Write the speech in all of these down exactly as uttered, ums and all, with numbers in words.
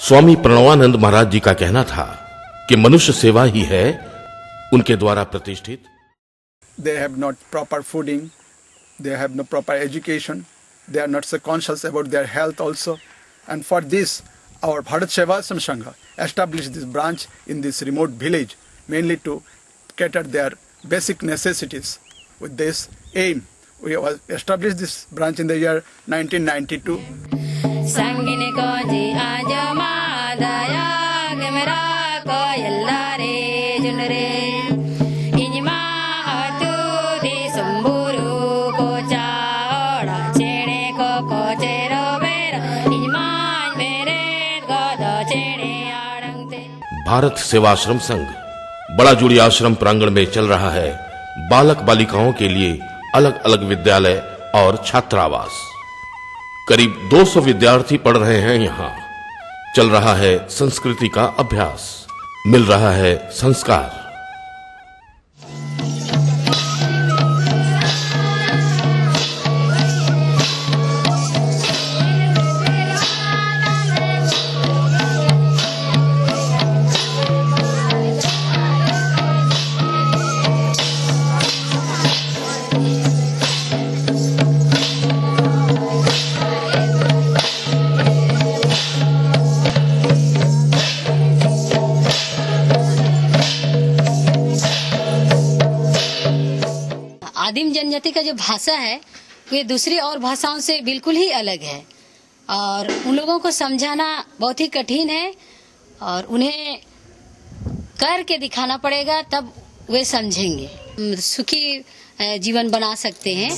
स्वामी प्रणवानंद महाराज जी का कहना था कि मनुष्य सेवा ही है उनके द्वारा प्रतिष्ठित। They have not proper fooding, they have no proper education, they are not so conscious about their health also, and for this our Bharat Sevashram Sangha established this branch in this remote village mainly to cater their basic necessities. With this aim, we have established this branch in the year nineteen ninety-two. Bharat Sevashram संघ बड़ा जुड़ी आश्रम प्रांगण में चल रहा है बालक बालिकाओं के लिए अलग अलग विद्यालय और छात्रावास। करीब दो सौ विद्यार्थी पढ़ रहे हैं यहाँ। चल रहा है संस्कृति का अभ्यास, मिल रहा है संस्कार। आदिम जनजाति का जो भाषा है ये दूसरी और भाषाओं से बिल्कुल ही अलग है और उन लोगों को समझाना बहुत ही कठिन है और उन्हें करके दिखाना पड़ेगा तब वे समझेंगे, सुखी जीवन बना सकते हैं।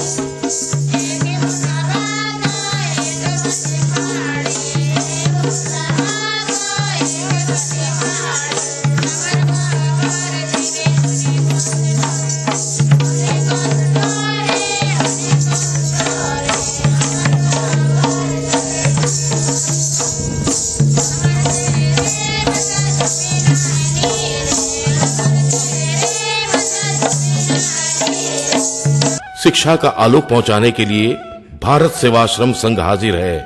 शिक्षा का आलोक पहुंचाने के लिए भारत सेवाश्रम संघ हाजिर है।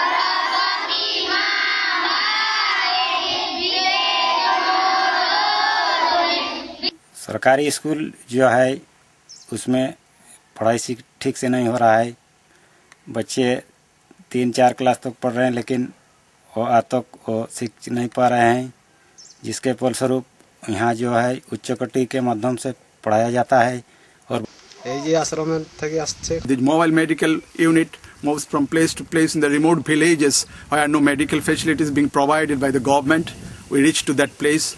सरकारी स्कूल जो है उसमें पढ़ाई ठीक से नहीं हो रहा है। बच्चे तीन चार क्लास तक पढ़ रहे हैं लेकिन वो आज तक वो सीख नहीं पा रहे हैं, जिसके फलस्वरूप यहाँ जो है उच्च कोटि के माध्यम से पढ़ाया जाता है। और The mobile medical unit moves from place to place in the remote villages where no medical facilities being provided by the government. We reach to that place.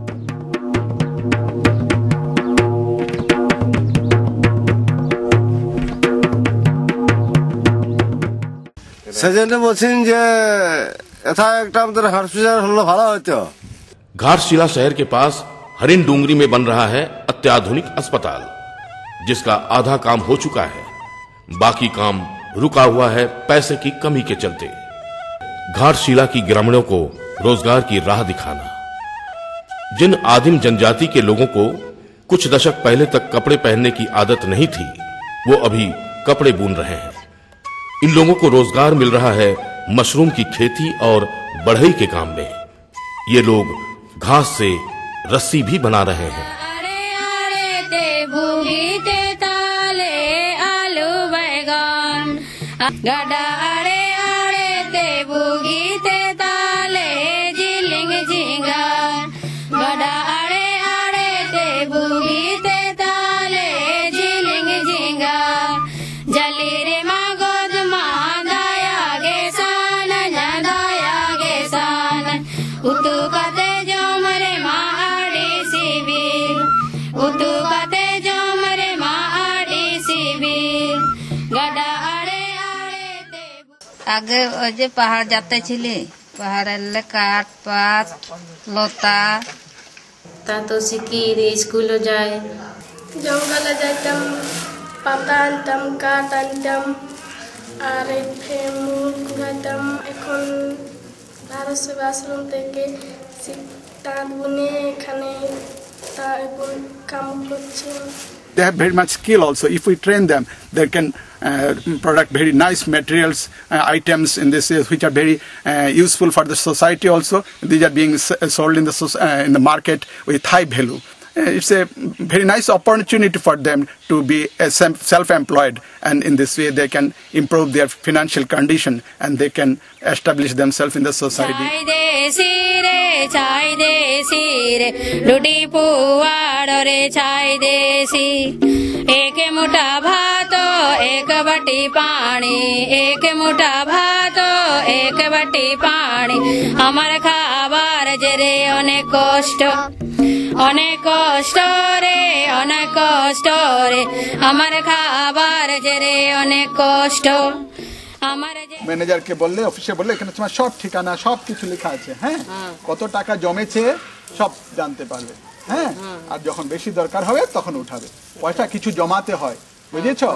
Ghatshila शहर के पास हरिन डूंगरी में बन रहा है अत्याधुनिक अस्पताल, जिसका आधा काम हो चुका है, बाकी काम रुका हुआ है पैसे की कमी के चलते। घाटशिला की ग्रामीणों को रोजगार की राह दिखाना। जिन आदिम जनजाति के लोगों को कुछ दशक पहले तक कपड़े पहनने की आदत नहीं थी, वो अभी कपड़े बुन रहे हैं। इन लोगों को रोजगार मिल रहा है मशरूम की खेती और बढ़ई के काम में। ये लोग घास से रस्सी भी बना रहे हैं। गड़ा अरे अरे ते बुगी ते ताले जिलिंग झिंगार, गड़ा अरे अरे ते बुगी ते ताले जिलिंग झिंगार, जली रे माँ गोद माँ दाया गे सान दाया गे सान, उतु कते जो मरे माँ आड़ी सिबिर, उतु कते जो मरे माँ आड़ी सिबिर, गड़ा आगे अजे पहाड़ जाते छिले, पहाड़ काट पात लोता ता तो सिकी स्कूल जाए जंगल जातम पाता आनतम काट आनतम और मुग कुड़ातम। এখন भारत सेवाश्रम থেকে তাঁত বুনে এখানে তা এখন কাম করছি। they have very much skill also. If we train them, they can uh, product very nice materials, uh, items in this uh, which are very uh, useful for the society also. These are being sold in the uh, in the market with high value. It's a very nice opportunity for them to be self-employed, and in this way they can improve their financial condition and they can establish themselves in the society. एक मुठा भातो एक बटी पानी, एक मुठा भातो एक बटी पानी, আমার খাবার জেরে অনেক কষ্ট, অনেক কষ্ট রে, অনেক কষ্ট রে, আমার খাবার জেরে অনেক কষ্ট। ম্যানেজারকে বললে, অফিসে বললে এখানে তোমার সব ঠিকানা সব কিছু লেখা আছে, হ্যাঁ, কত টাকা জমেছে সব জানতে পারবে, হ্যাঁ, আর যখন বেশি দরকার হবে তখন উঠাবে, পয়সা কিছু জমাতে হয়, বুঝেছো?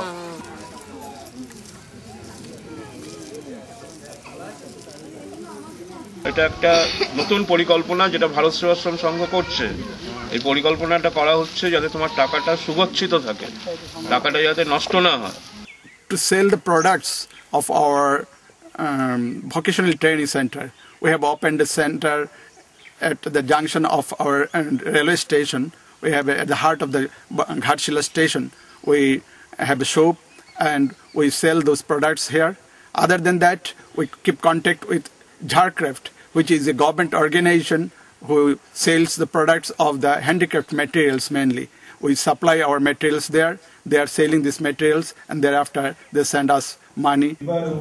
এটা একটা নতুন পরিকল্পনা যেটা ভারত সেবাশ্রম সংঘ করছে। এই পরিকল্পনাটা করা হচ্ছে যাতে তোমার টাকাটা সুগচ্ছিত থাকে, টাকাটা যাতে নষ্ট না হয়। To sell the products of our um, vocational training center, we have opened a center at the junction of our uh, railway station. We have a, at the heart of the Ghatshila station. We have a shop and we sell those products here. Other than that, we keep contact with Jharcraft, which is a government organization who sells the products of the handicraft materials mainly. We supply our materials there. They are selling these materials and thereafter they send us money.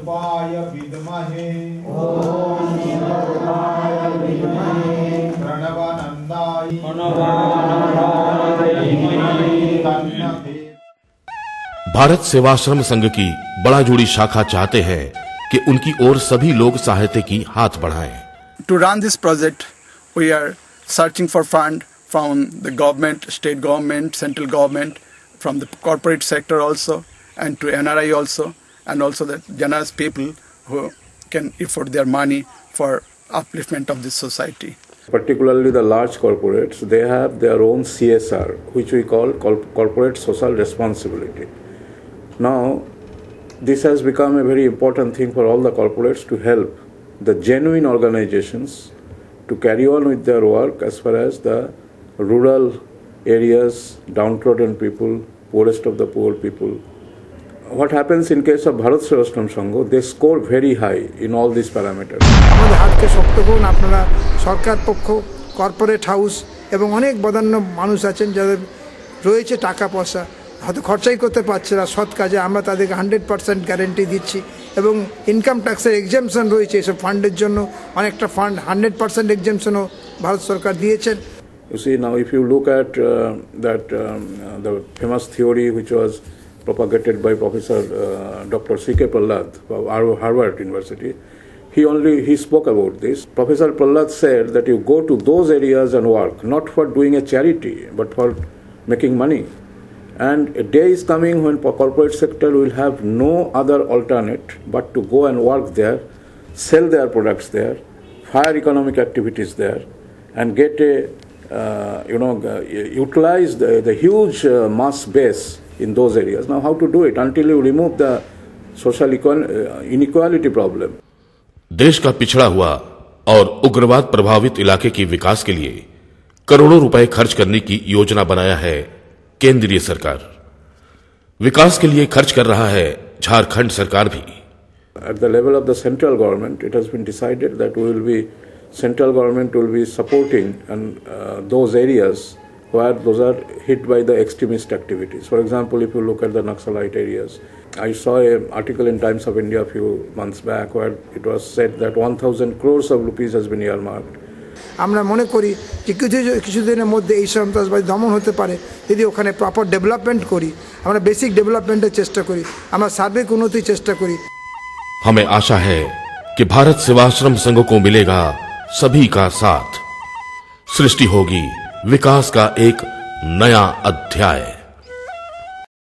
Bharat Sevashram संघ की बड़ा जोड़ी शाखा चाहते हैं कि उनकी ओर सभी लोग सहायता की हाथ बढ़ाएं। To run this project, we are searching for fund from the government, state government, central government, from the corporate sector also, and to N R I also, and also the generous people who can afford their money for upliftment of this society. Particularly the large corporates, they have their own C S R, which we call corporate social responsibility. Now, this has become a very important thing for all the corporates to help the genuine organizations to carry on with their work as far as the rural areas, downtrodden people, poorest of the poor people. What happens in case of Bharat Sevashram Sangha, they score very high in all these parameters. আমাদের হাতকে শক্ত করুন আপনারা, সরকার পক্ষ, corporate house এবং অনেক বদান্য মানুষ আছেন যাদের রয়েছে টাকা পয়সা, হয়তো খরচাই করতে পারছে না সৎ কাজে, আমরা তাদেরকে হান্ড্রেড পার্সেন্ট গ্যারেন্টি দিচ্ছি এবং ইনকাম ট্যাক্সের এক্সামশন রয়েছে এসব ফান্ডের জন্য, অনেকটা ফান্ড হান্ড্রেড পার্সেন্ট এক্সামশনও ভারত সরকার দিয়েছেন। You see, now if you look at uh, that um, uh, the famous theory which was propagated by Professor uh, Doctor C K Prahlad of Harvard University, he only he spoke about this. Professor Prahlad said that you go to those areas and work, not for doing a charity, but for making money. And a day is coming when the corporate sector will have no other alternate but to go and work there, sell their products there, fire economic activities there, and get a uh, you know uh, utilize the, the huge uh, mass base in those areas. Now, how to do it until you remove the social inequality problem? देश का पिछड़ा हुआ और उग्रवाद प्रभावित इलाके के विकास के लिए करोड़ों रुपए खर्च करने की योजना बनाया है केंद्रीय सरकार। विकास के लिए खर्च कर रहा है झारखंड सरकार भी। At the level of the central government, it has been decided that we will be central government will be supporting and uh, those areas where those are hit by the extremist activities. For example, if you look at the Naxalite areas, I saw an article in Times of India a few months back where it was said that one thousand crores of rupees has been earmarked. আমরা মনে করি যে কিছু কিছুদিনের মধ্যে এই সন্ত্রাসবাদী দমন হতে পারে যদি ওখানে প্রপার ডেভেলপমেন্ট করি, আমরা বেসিক ডেভেলপমেন্টের চেষ্টা করি, আমরা সার্বিক উন্নতির চেষ্টা করি। हमें आशा है कि भारत सेवाश्रम संघ को मिलेगा सभी का साथ, सृष्टि होगी विकास का एक नया अध्याय।